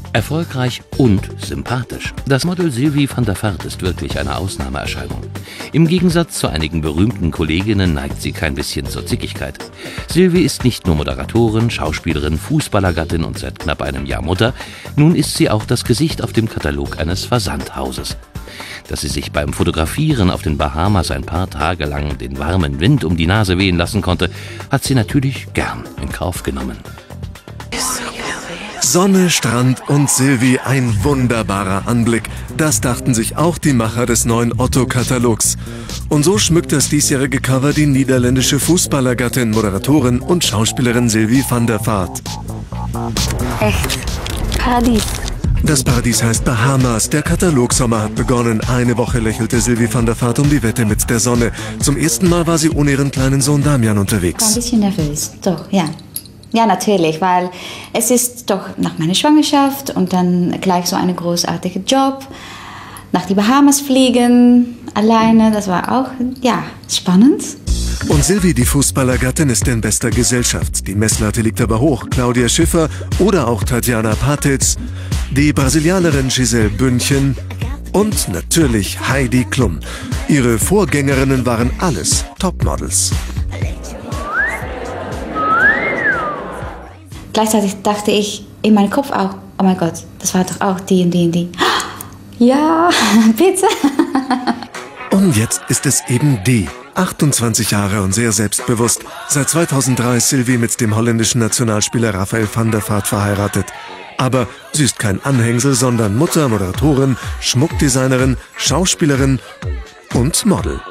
Erfolgreich und sympathisch. Das Model Sylvie van der Vaart ist wirklich eine Ausnahmeerscheinung. Im Gegensatz zu einigen berühmten Kolleginnen neigt sie kein bisschen zur Zickigkeit. Sylvie ist nicht nur Moderatorin, Schauspielerin, Fußballergattin und seit knapp einem Jahr Mutter, nun ist sie auch das Gesicht auf dem Katalog eines Versandhauses. Dass sie sich beim Fotografieren auf den Bahamas ein paar Tage lang den warmen Wind um die Nase wehen lassen konnte, hat sie natürlich gern in Kauf genommen. Sonne, Strand und Sylvie, ein wunderbarer Anblick. Das dachten sich auch die Macher des neuen Otto-Katalogs. Und so schmückt das diesjährige Cover die niederländische Fußballergattin, Moderatorin und Schauspielerin Sylvie van der Vaart. Echt? Paradies. Das Paradies heißt Bahamas. Der Katalogsommer hat begonnen. Eine Woche lächelte Sylvie van der Vaart um die Wette mit der Sonne. Zum ersten Mal war sie ohne ihren kleinen Sohn Damian unterwegs. Ich war ein bisschen nervös, doch, ja. Ja, natürlich, weil es ist doch nach meiner Schwangerschaft und dann gleich so ein großartiger Job. Nach die Bahamas fliegen, alleine, das war auch, ja, spannend. Und Sylvie, die Fußballergattin, ist in bester Gesellschaft. Die Messlatte liegt aber hoch. Claudia Schiffer oder auch Tatjana Patitz, die Brasilianerin Gisele Bündchen und natürlich Heidi Klum. Ihre Vorgängerinnen waren alles Topmodels. Gleichzeitig dachte ich in meinem Kopf auch, oh mein Gott, das war doch auch die und die und die. Ja, bitte. Und jetzt ist es eben die. 28 Jahre und sehr selbstbewusst. Seit 2003 ist Sylvie mit dem holländischen Nationalspieler Rafael van der Vaart verheiratet. Aber sie ist kein Anhängsel, sondern Mutter, Moderatorin, Schmuckdesignerin, Schauspielerin und Model.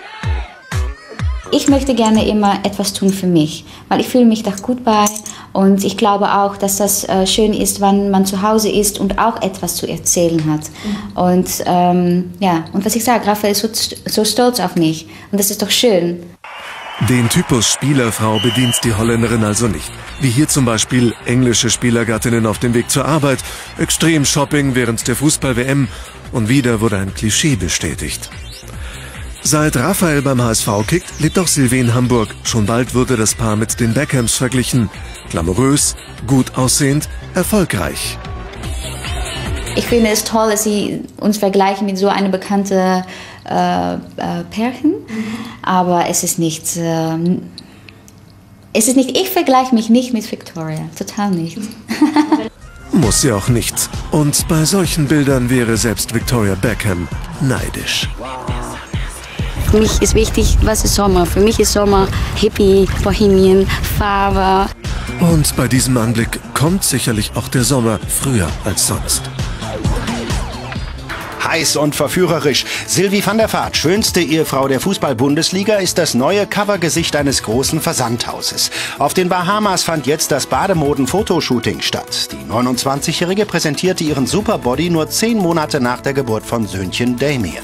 Ich möchte gerne immer etwas tun für mich, weil ich fühle mich da gut bei und ich glaube auch, dass das schön ist, wenn man zu Hause ist und auch etwas zu erzählen hat. Und ja, und was ich sage, Rafael ist so stolz auf mich und das ist doch schön. Den Typus Spielerfrau bedient die Holländerin also nicht. Wie hier zum Beispiel englische Spielergattinnen auf dem Weg zur Arbeit, Extrem-Shopping während der Fußball-WM und wieder wurde ein Klischee bestätigt. Seit Rafael beim HSV kickt, lebt auch Sylvie in Hamburg. Schon bald wurde das Paar mit den Beckhams verglichen. Glamourös, gut aussehend, erfolgreich. Ich finde es toll, dass sie uns vergleichen mit so einem bekannten Pärchen. Aber es ist nicht, ich vergleiche mich nicht mit Victoria, total nicht. Muss sie auch nicht. Und bei solchen Bildern wäre selbst Victoria Beckham neidisch. Für mich ist wichtig, was ist Sommer? Für mich ist Sommer Hippie, Bohemian, Farbe. Und bei diesem Anblick kommt sicherlich auch der Sommer früher als sonst. Heiß und verführerisch. Sylvie van der Vaart, schönste Ehefrau der Fußball-Bundesliga, ist das neue Covergesicht eines großen Versandhauses. Auf den Bahamas fand jetzt das Bademoden-Fotoshooting statt. Die 29-Jährige präsentierte ihren Superbody nur 10 Monate nach der Geburt von Söhnchen Damian.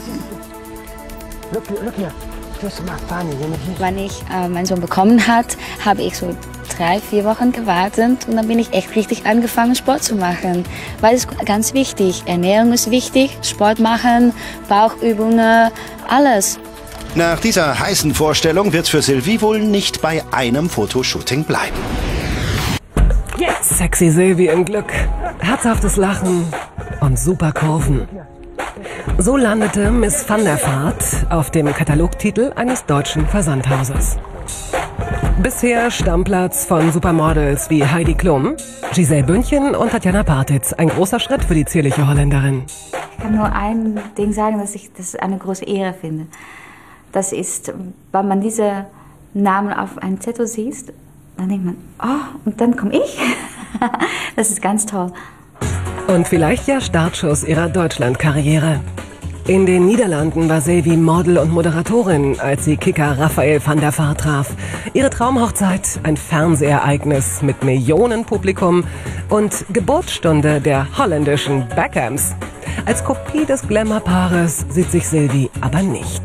Wann ich meinen Sohn bekommen hat, habe ich so 3-4 Wochen gewartet und dann bin ich echt richtig angefangen, Sport zu machen. Weil es ist ganz wichtig. Ernährung ist wichtig, Sport machen, Bauchübungen, alles. Nach dieser heißen Vorstellung wird für Sylvie wohl nicht bei einem Fotoshooting bleiben. Sexy Sylvie im Glück, herzhaftes Lachen und super Kurven. So landete Miss van der Vaart auf dem Katalogtitel eines deutschen Versandhauses. Bisher Stammplatz von Supermodels wie Heidi Klum, Gisele Bündchen und Tatjana Patitz. Ein großer Schritt für die zierliche Holländerin. Ich kann nur ein Ding sagen, dass ich das eine große Ehre finde. Das ist, wenn man diese Namen auf einem Zettel sieht, dann denkt man, oh, und dann komme ich. Das ist ganz toll. Und vielleicht ja Startschuss ihrer Deutschland-Karriere. In den Niederlanden war Sylvie Model und Moderatorin, als sie Kicker Rafael van der Vaart traf. Ihre Traumhochzeit, ein Fernsehereignis mit Millionenpublikum und Geburtsstunde der holländischen Beckhams. Als Kopie des Glamour-Paares sieht sich Sylvie aber nicht.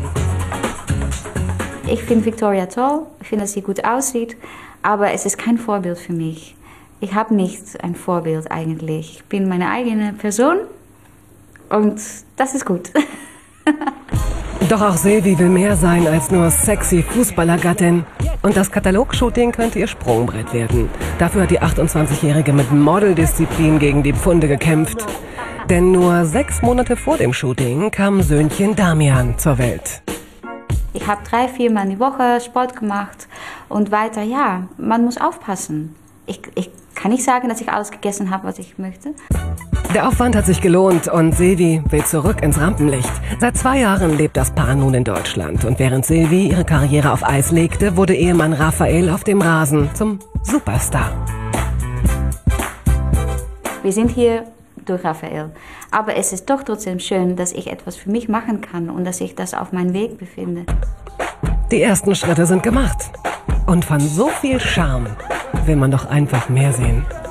Ich finde Victoria toll, ich finde, dass sie gut aussieht, aber es ist kein Vorbild für mich. Ich habe nicht ein Vorbild eigentlich. Ich bin meine eigene Person und das ist gut. Doch auch Sylvie will mehr sein als nur sexy Fußballergattin Und das Katalogshooting könnte ihr Sprungbrett werden. Dafür hat die 28-Jährige mit Modeldisziplin gegen die Pfunde gekämpft. Denn nur 6 Monate vor dem Shooting kam Söhnchen Damian zur Welt. Ich habe 3-4 Mal die Woche Sport gemacht und weiter, ja, man muss aufpassen. Ich kann nicht sagen, dass ich alles gegessen habe, was ich möchte. Der Aufwand hat sich gelohnt und Silvi will zurück ins Rampenlicht. Seit 2 Jahren lebt das Paar nun in Deutschland. Und während Silvi ihre Karriere auf Eis legte, wurde Ehemann Raphael auf dem Rasen zum Superstar. Wir sind hier durch Raphael. Aber es ist doch trotzdem schön, dass ich etwas für mich machen kann und dass ich das auf meinem Weg befinde. Die ersten Schritte sind gemacht. Und von so viel Charme will man doch einfach mehr sehen.